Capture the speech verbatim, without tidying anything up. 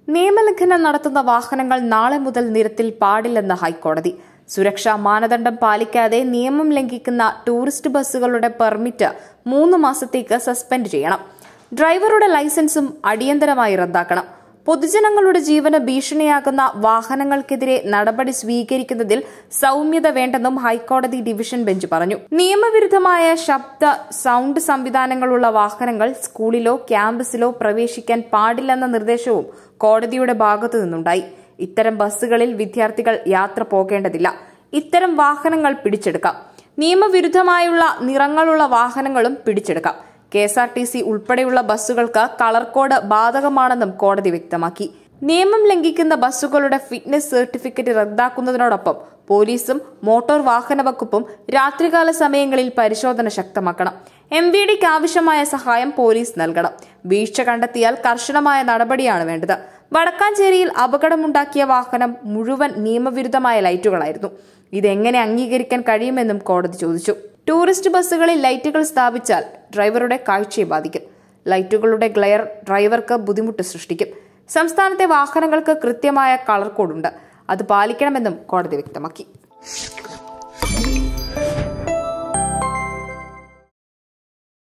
നിയമലംഘനം നടത്തുന്ന വാഹനങ്ങൾ നാളെ മുതൽ നിരത്തിൽ പാടില്ലെന്ന് ഹൈക്കോടതി. സുരക്ഷാ മാനദണ്ഡം പാലിക്കാതെ നിയമം ലംഘിക്കുന്ന ടൂറിസ്റ്റ് ബസ്സുകളുടെ പെർമിറ്റ് മൂന്ന് മാസത്തേക്ക് സസ്പെൻഡ് ചെയ്യണം. ഡ്രൈവറുടെ ലൈസൻസും അടിയന്തരമായി റദ്ദാക്കണം. പൊതുജനങ്ങളുടെ ജീവന് ഭീഷണിയാകുന്ന വാഹനങ്ങൾക്കെതിരെ നടപടി സ്വീകരിക്കുന്നതിൽ സൗമ്യത വേണ്ടെന്നും ഹൈക്കോടതി ഡിവിഷൻ ബെഞ്ച് പറഞ്ഞു. നിയമവിരുദ്ധമായ ശബ്ദ സൗണ്ട് സംവിധാനങ്ങളുള്ള വാഹനങ്ങൾ സ്കൂളിലോ ക്യാമ്പസിലോ പ്രവേശിക്കാൻ പാടില്ലെന്ന നിർദ്ദേശവും കോടതിയുടെ ഭാഗത്തു നിന്നുണ്ടായി. ഇത്തരം ബസ്സുകളിൽ വിദ്യാർത്ഥികൾ യാത്ര പോകേണ്ടതില്ല. ഇത്തരം വാഹനങ്ങൾ പിടിച്ചെടുക്കാം. നിയമവിരുദ്ധമായുള്ള നിറങ്ങളുള്ള വാഹനങ്ങളും പിടിച്ചെടുക്കാം. K S R T C ഉൾപ്പെടെയുള്ള ബസ്സുകൾക്ക് കളർ കോഡ് ബാധകമാണെന്നും കോടതി വ്യക്തമാക്കി. നിയമം ലംഘിക്കുന്ന ബസ്സുകളുടെ ഫിറ്റ്നസ് സർട്ടിഫിക്കറ്റ് റദ്ദാക്കുന്നതിനോടൊപ്പം പോലീസും മോട്ടോർ വാഹന വകുപ്പും രാത്രികാല സമയങ്ങളിൽ പരിശോധന ശക്തമാക്കണം. എം വി ഡിക്ക് ആവശ്യമായ സഹായം പോലീസ് നൽകണം. വീഴ്ച കണ്ടെത്തിയാൽ കർശനമായ നടപടിയാണ് വേണ്ടത്. വടക്കാഞ്ചേരിയിൽ അപകടമുണ്ടാക്കിയ വാഹനം മുഴുവൻ നിയമവിരുദ്ധമായ ലൈറ്റുകളായിരുന്നു. ഇതെങ്ങനെ അംഗീകരിക്കാൻ കഴിയുമെന്നും കോടതി ചോദിച്ചു. ടൂറിസ്റ്റ് ബസ്സുകളിൽ ലൈറ്റുകൾ സ്ഥാപിച്ചാൽ ഡ്രൈവറുടെ കാഴ്ചയെ ബാധിക്കും. ലൈറ്റുകളുടെ ഗ്ലെയർ ഡ്രൈവർക്ക് ബുദ്ധിമുട്ട് സൃഷ്ടിക്കും. സംസ്ഥാനത്തെ വാഹനങ്ങൾക്ക് കൃത്യമായ കളർ കോഡുണ്ട്. അത് പാലിക്കണമെന്നും കോടതി വ്യക്തമാക്കി.